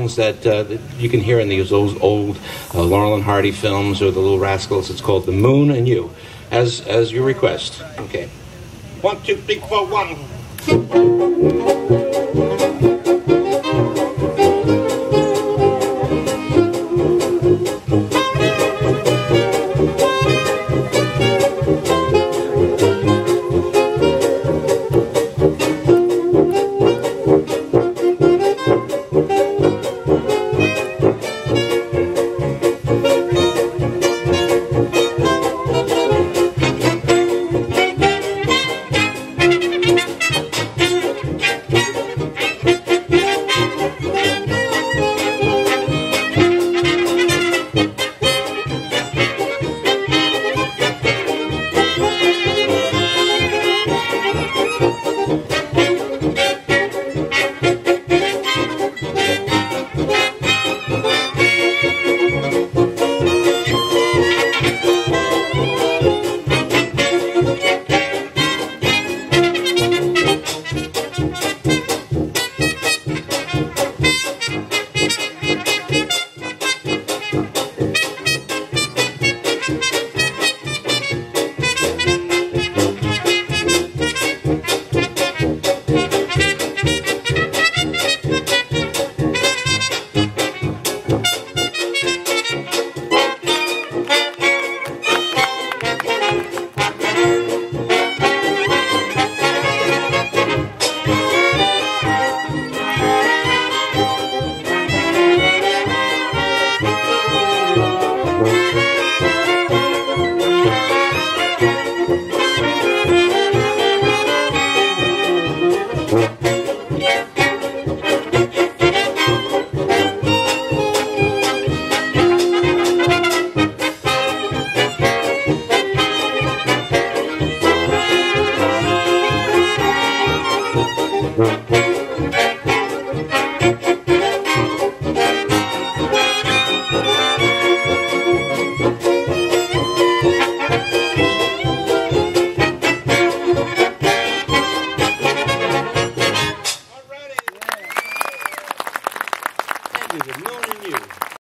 songs that, that you can hear in these old Laurel and Hardy films or the Little Rascals. It's called The Moon and You, as your request. Okay. 1, 2, 3, 4, 1.